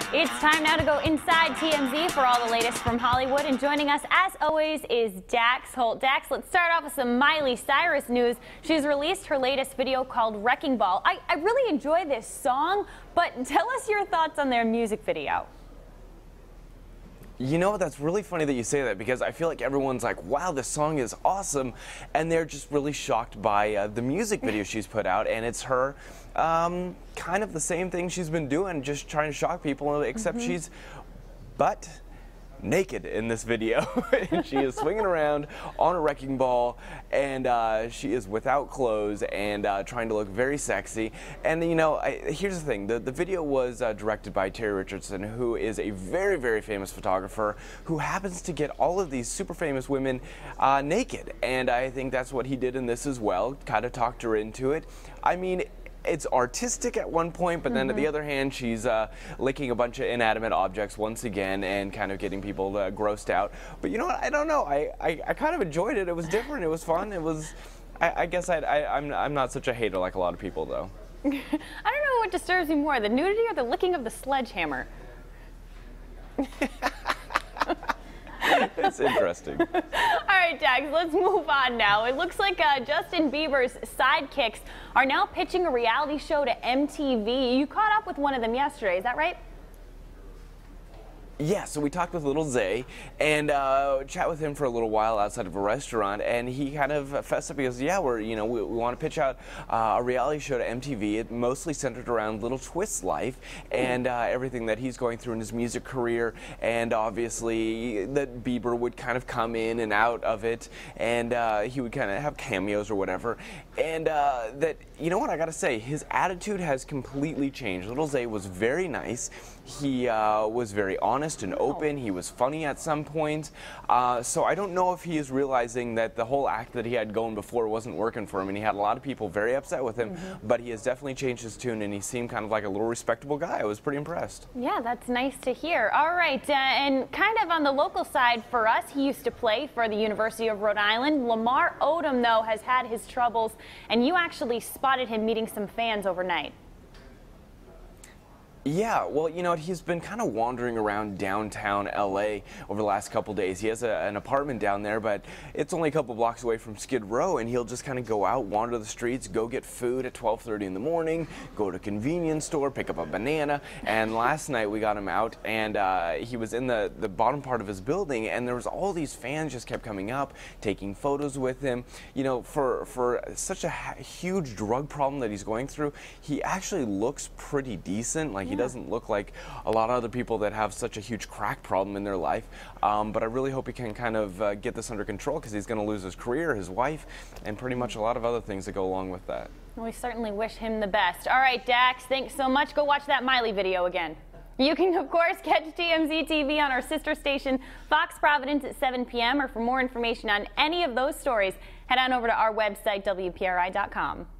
It's time now to go inside TMZ for all the latest from Hollywood. And joining us, as always, is Dax Holt. Dax, let's start off with some Miley Cyrus news. She's released her latest video called Wrecking Ball. I really enjoy this song, but tell us your thoughts on their music video. You know, that's really funny that you say that, because I feel like everyone's like, wow, this song is awesome, and they're just really shocked by the music video she's put out, and it's her kind of the same thing she's been doing, just trying to shock people, except she's butt naked in this video. And she is swinging around on a wrecking ball, and she is without clothes and trying to look very sexy. And you know, here's the thing, the video was directed by Terry Richardson, who is a very, very famous photographer who happens to get all of these super famous women naked, and I think that's what he did in this as well, kind of talked her into it. I mean, it's artistic at one point, but then at the other hand, she's licking a bunch of inanimate objects once again and kind of getting people grossed out. But you know what? I don't know. I kind of enjoyed it. It was different. It was fun. It was. I guess I'm not such a hater like a lot of people, though. I don't know what disturbs me more, the nudity or the licking of the sledgehammer. It's interesting. All right, Dax, let's move on now. It looks like Justin Bieber's sidekicks are now pitching a reality show to MTV. You caught up with one of them yesterday, is that right? Yeah, so we talked with Little Zay and chat with him for a little while outside of a restaurant, and he kind of fessed up because, yeah, we want to pitch out a reality show to MTV. It mostly centered around Little Twist's life and everything that he's going through in his music career, and obviously that Bieber would kind of come in and out of it, and he would kind of have cameos or whatever, and that, you know what, I gotta say, his attitude has completely changed. Little Zay was very nice. He was very honest and open. He was funny at some point. So I don't know if he is realizing that the whole act that he had going before wasn't working for him, and he had a lot of people very upset with him, but he has definitely changed his tune, and he seemed kind of like a little respectable guy. I was pretty impressed. Yeah, that's nice to hear. All right, and kind of on the local side for us, he used to play for the University of Rhode Island. Lamar Odom, though, has had his troubles, and you actually spotted him meeting some fans overnight. Yeah, well, you know, he's been kind of wandering around downtown LA over the last couple days. He has an apartment down there, but it's only a couple blocks away from Skid Row, and he'll just kind of go out, wander the streets, go get food at 12:30 in the morning, go to a convenience store, pick up a banana. And last night we got him out, and he was in the bottom part of his building, and there was all these fans just kept coming up, taking photos with him. You know, for such a huge drug problem that he's going through, he actually looks pretty decent. Like, he doesn't look like a lot of other people that have such a huge crack problem in their life. But I really hope he can kind of get this under control, because he's going to lose his career, his wife, and pretty much a lot of other things that go along with that. Well, we certainly wish him the best. All right, Dax, thanks so much. Go watch that Miley video again. You can, of course, catch TMZ TV on our sister station, Fox Providence, at 7 p.m. Or for more information on any of those stories, head on over to our website, WPRI.com.